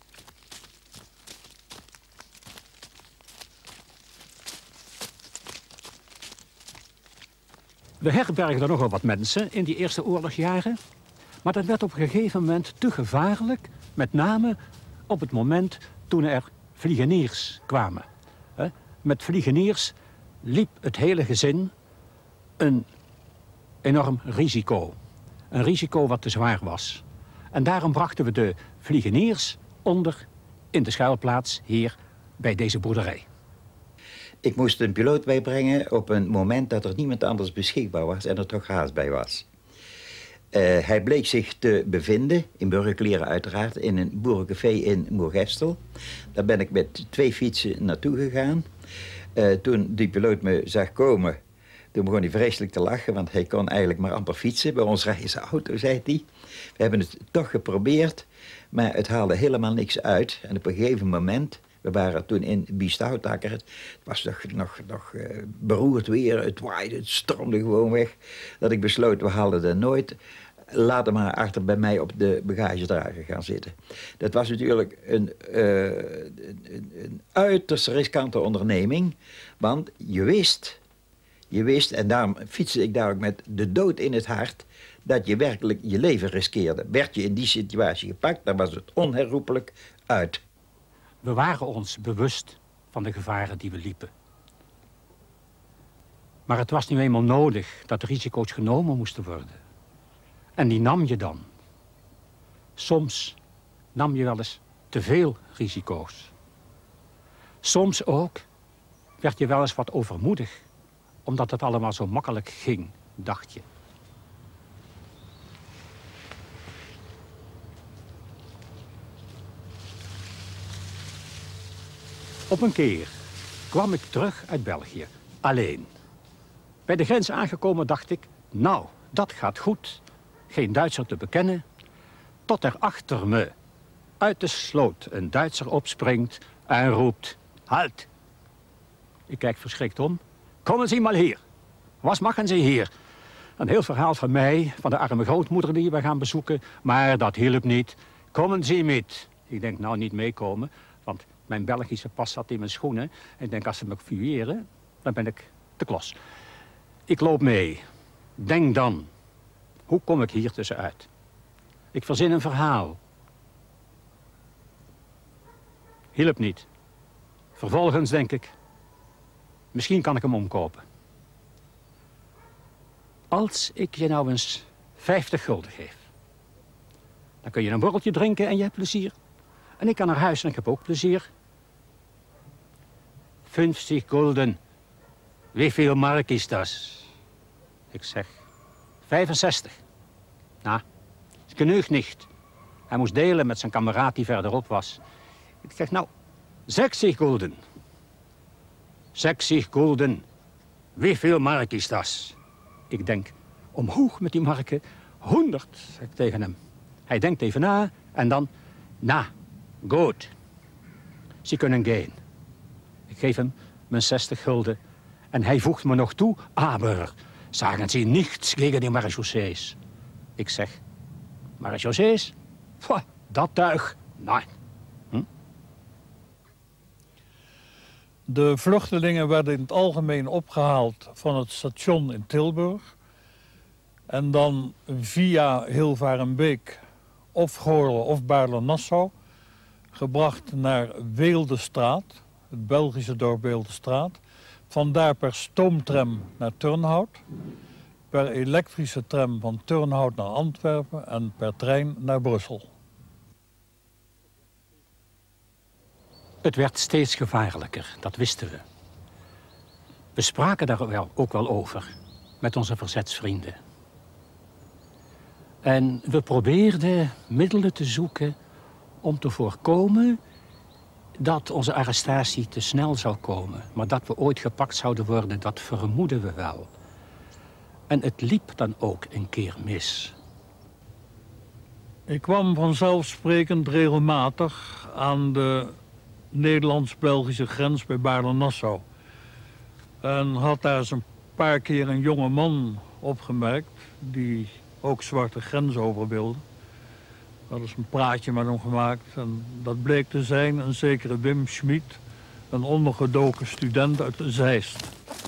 We herbergden nogal wat mensen in die eerste oorlogsjaren. Maar dat werd op een gegeven moment te gevaarlijk. Met name op het moment toen er vliegeniers kwamen. Met vliegeniers liep het hele gezin een enorm risico. Een risico wat te zwaar was. En daarom brachten we de vliegeniers onder in de schuilplaats hier bij deze boerderij. Ik moest een piloot bijbrengen op een moment dat er niemand anders beschikbaar was en er toch haast bij was. Uh, hij bleek zich te bevinden, in burgerkleren uiteraard, in een boerencafé in Moergestel. Daar ben ik met twee fietsen naartoe gegaan. Uh, toen die piloot me zag komen, toen begon hij vreselijk te lachen, want hij kon eigenlijk maar amper fietsen. Bij ons rijden ze auto, zei hij. We hebben het toch geprobeerd, maar het haalde helemaal niks uit. En op een gegeven moment, we waren toen in Biesthoutakker, het was nog, nog, nog uh, beroerd weer, het waaide, het stormde gewoon weg. Dat ik besloot, we haalden dat nooit. Laat hem maar achter bij mij op de bagagedrager gaan zitten. Dat was natuurlijk een, uh, een, een uiterst riskante onderneming. Want je wist, je wist, en daarom fietste ik daar ook met de dood in het hart, dat je werkelijk je leven riskeerde. Werd je in die situatie gepakt, dan was het onherroepelijk uit. We waren ons bewust van de gevaren die we liepen. Maar het was nu eenmaal nodig dat de risico's genomen moesten worden. En die nam je dan. Soms nam je wel eens te veel risico's. Soms ook werd je wel eens wat overmoedig, omdat het allemaal zo makkelijk ging, dacht je. Op een keer kwam ik terug uit België, alleen. Bij de grens aangekomen dacht ik, nou, dat gaat goed. Geen Duitser te bekennen, tot er achter me uit de sloot een Duitser opspringt en roept, halt! Ik kijk verschrikt om. Komen Sie maar hier. Was maken Sie hier? Een heel verhaal van mij, van de arme grootmoeder die we gaan bezoeken, maar dat hielp niet. Komen Sie met. Ik denk, nou, niet meekomen, want mijn Belgische pas zat in mijn schoenen. Ik denk, als ze me fouilleren, dan ben ik te klos. Ik loop mee. Denk dan, hoe kom ik hier tussenuit? Ik verzin een verhaal. Hielp niet. Vervolgens denk ik, misschien kan ik hem omkopen. Als ik je nou eens vijftig gulden geef, dan kun je een borreltje drinken en je hebt plezier. En ik kan naar huis en ik heb ook plezier. vijftig gulden. Wieveel mark is dat? Ik zeg, vijfenzestig. Nou, is genoeg niet. Hij moest delen met zijn kameraad die verderop was. Ik zeg, nou, zestig gulden. zestig gulden. Wieveel mark is dat? Ik denk, omhoog met die marken. honderd, zeg ik tegen hem. Hij denkt even na en dan, na, goed. Ze kunnen gaan. Ik geef hem mijn zestig gulden en hij voegt me nog toe, aber sagen Sie niets tegen die marechaussees. Ik zeg, marechaussees? Dat tuig, nee. Hm? De vluchtelingen werden in het algemeen opgehaald van het station in Tilburg. En dan via Hilvarenbeek of Goorlen of Baarle-Nassau gebracht naar Weeldestraat, het Belgische dorp Weeldestraat. Vandaar per stoomtram naar Turnhout, per elektrische tram van Turnhout naar Antwerpen en per trein naar Brussel. Het werd steeds gevaarlijker, dat wisten we. We spraken daar wel, ook wel over met onze verzetsvrienden. En we probeerden middelen te zoeken om te voorkomen dat onze arrestatie te snel zou komen. Maar dat we ooit gepakt zouden worden, dat vermoeden we wel. En het liep dan ook een keer mis. Ik kwam vanzelfsprekend regelmatig aan de Nederlands-Belgische grens bij Baarle-Nassau. En had daar eens een paar keer een jonge man opgemerkt die ook zwarte grens over wilde. We hadden eens een praatje met hem gemaakt en dat bleek te zijn een zekere Wim Schmid, een ondergedoken student uit Zeist.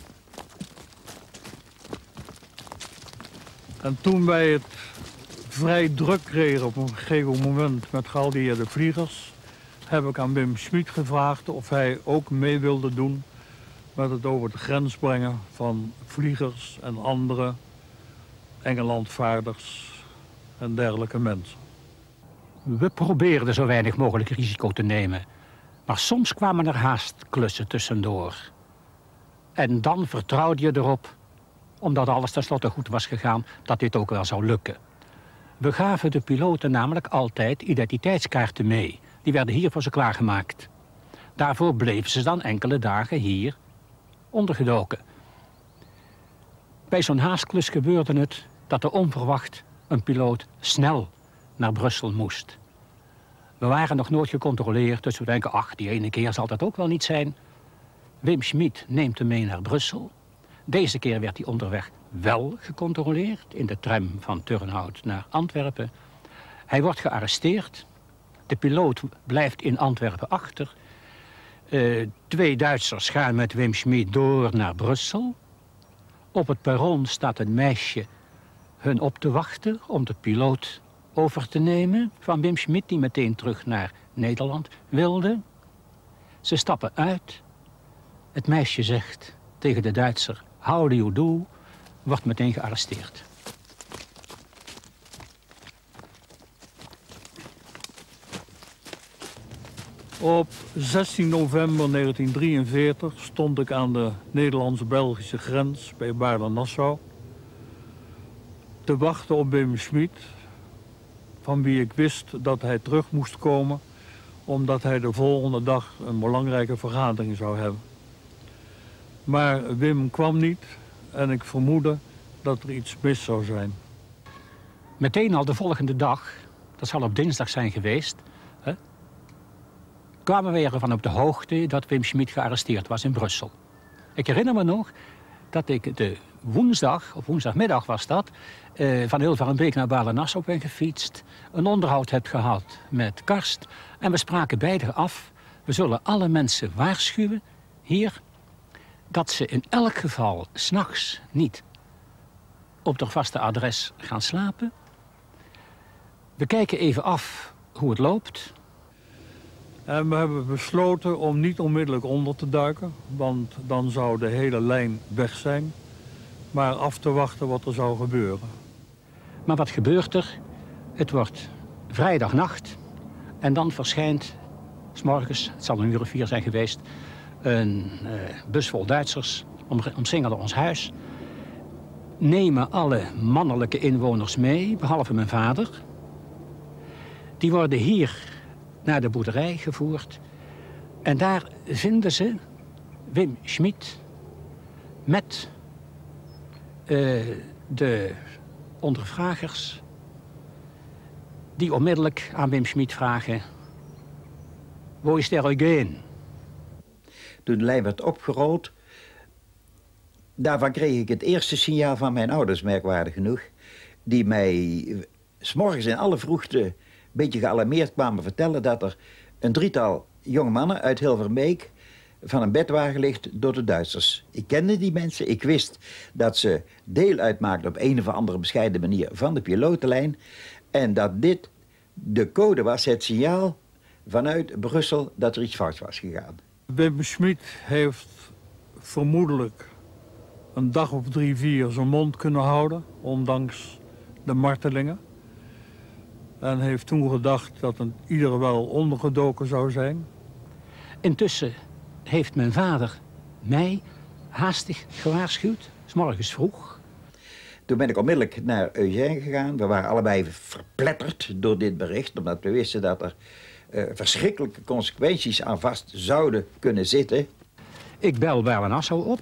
En toen wij het vrij druk kregen op een gegeven moment met geallieerde vliegers, heb ik aan Wim Schmid gevraagd of hij ook mee wilde doen met het over de grens brengen van vliegers en andere Engelandvaarders en dergelijke mensen. We probeerden zo weinig mogelijk risico te nemen. Maar soms kwamen er haast klussen tussendoor. En dan vertrouwde je erop, omdat alles tenslotte goed was gegaan, dat dit ook wel zou lukken. We gaven de piloten namelijk altijd identiteitskaarten mee. Die werden hier voor ze klaargemaakt. Daarvoor bleven ze dan enkele dagen hier ondergedoken. Bij zo'n haastklus gebeurde het dat er onverwacht een piloot snel naar Brussel moest. We waren nog nooit gecontroleerd, dus we denken, ach, die ene keer zal dat ook wel niet zijn. Wim Schmid neemt hem mee naar Brussel. Deze keer werd hij onderweg wel gecontroleerd in de tram van Turnhout naar Antwerpen. Hij wordt gearresteerd. De piloot blijft in Antwerpen achter. Uh, twee Duitsers gaan met Wim Schmid door naar Brussel. Op het perron staat een meisje hun op te wachten om de piloot over te nemen van Wim Schmid, die meteen terug naar Nederland wilde. Ze stappen uit. Het meisje zegt tegen de Duitser, how do you do, wordt meteen gearresteerd. Op zestien november negentien drieënveertig stond ik aan de Nederlands-Belgische grens bij Baarle-Nassau te wachten op Wim Schmid, van wie ik wist dat hij terug moest komen, omdat hij de volgende dag een belangrijke vergadering zou hebben. Maar Wim kwam niet en ik vermoedde dat er iets mis zou zijn. Meteen al de volgende dag, dat zal op dinsdag zijn geweest, hè, kwamen we ervan op de hoogte dat Wim Schmid gearresteerd was in Brussel. Ik herinner me nog dat ik de woensdag, of woensdagmiddag was dat, eh, van Hilvarenbeek naar Baarle-Nassau ben gefietst, een onderhoud heb gehad met Karst en we spraken beiden af, we zullen alle mensen waarschuwen hier dat ze in elk geval 's nachts niet op het vaste adres gaan slapen. We kijken even af hoe het loopt. En we hebben besloten om niet onmiddellijk onder te duiken, want dan zou de hele lijn weg zijn, maar af te wachten wat er zou gebeuren. Maar wat gebeurt er? Het wordt vrijdagnacht en dan verschijnt 's morgens, het zal een uur of vier zijn geweest, een uh, bus vol Duitsers om, omsingelen ons huis, nemen alle mannelijke inwoners mee, behalve mijn vader. Die worden hier naar de boerderij gevoerd en daar vinden ze Wim Schmid met uh, de ondervragers die onmiddellijk aan Wim Schmid vragen, waar is der again? Toen de lijn werd opgerold, daarvan kreeg ik het eerste signaal van mijn ouders, merkwaardig genoeg, die mij 's morgens in alle vroegte een beetje gealarmeerd kwamen vertellen dat er een drietal jonge mannen uit Hilvarenbeek van een bed waren gelegd door de Duitsers. Ik kende die mensen, ik wist dat ze deel uitmaakten op een of andere bescheiden manier van de pilotenlijn en dat dit de code was, het signaal vanuit Brussel dat er iets fout was gegaan. Wim Schmid heeft vermoedelijk een dag of drie, vier zijn mond kunnen houden, ondanks de martelingen. En heeft toen gedacht dat een ieder wel ondergedoken zou zijn. Intussen heeft mijn vader mij haastig gewaarschuwd, 's morgens vroeg. Toen ben ik onmiddellijk naar Eugène gegaan. We waren allebei verpletterd door dit bericht, omdat we wisten dat er uh, verschrikkelijke consequenties aan vast zouden kunnen zitten. Ik bel Baarle-Nassau op.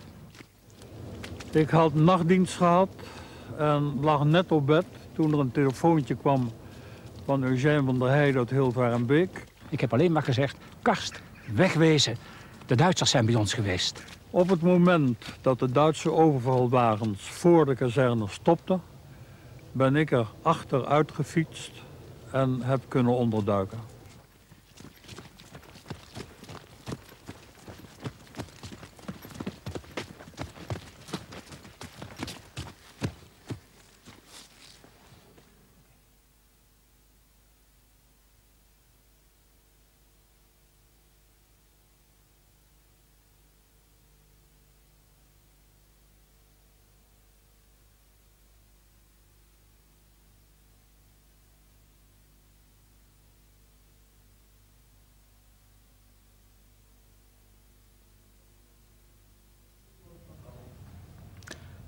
Ik had nachtdienst gehad en lag net op bed toen er een telefoontje kwam van Eugène van der Heijden uit Hilvarenbeek. Ik heb alleen maar gezegd, Karst, wegwezen. De Duitsers zijn bij ons geweest. Op het moment dat de Duitse overvalwagens voor de kazerne stopten, ben ik er achteruit gefietst en heb kunnen onderduiken.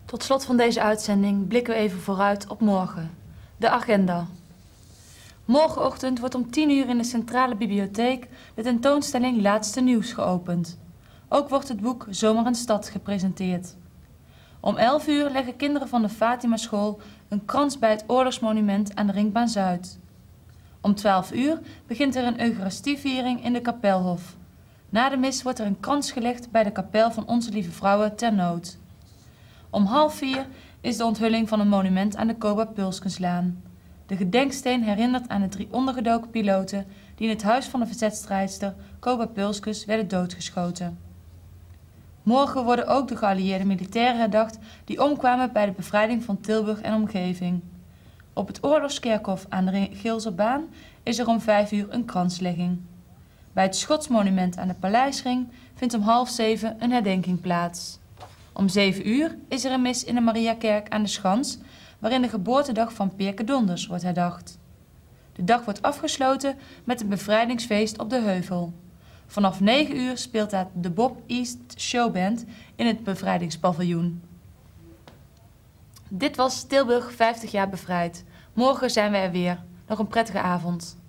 Tot slot van deze uitzending blikken we even vooruit op morgen. De agenda. Morgenochtend wordt om tien uur in de Centrale Bibliotheek de tentoonstelling Laatste Nieuws geopend. Ook wordt het boek Zomer en Stad gepresenteerd. Om elf uur leggen kinderen van de Fatima School een krans bij het oorlogsmonument aan de Ringbaan Zuid. Om twaalf uur begint er een Eucharistieviering in de Kapelhof. Na de mis wordt er een krans gelegd bij de kapel van Onze Lieve Vrouwen ter Nood. Om half vier is de onthulling van een monument aan de Koba Pulskenslaan. De gedenksteen herinnert aan de drie ondergedoken piloten die in het huis van de verzetstrijdster Koba Pulskens werden doodgeschoten. Morgen worden ook de geallieerde militairen herdacht die omkwamen bij de bevrijding van Tilburg en omgeving. Op het oorlogskerkhof aan de Geelserbaan is er om vijf uur een kranslegging. Bij het Schotsmonument aan de Paleisring vindt om half zeven een herdenking plaats. Om zeven uur is er een mis in de Mariakerk aan de Schans, waarin de geboortedag van Peerke Donders wordt herdacht. De dag wordt afgesloten met een bevrijdingsfeest op de Heuvel. Vanaf negen uur speelt daar de Bob East Showband in het bevrijdingspaviljoen. Dit was Tilburg vijftig jaar bevrijd. Morgen zijn we er weer. Nog een prettige avond.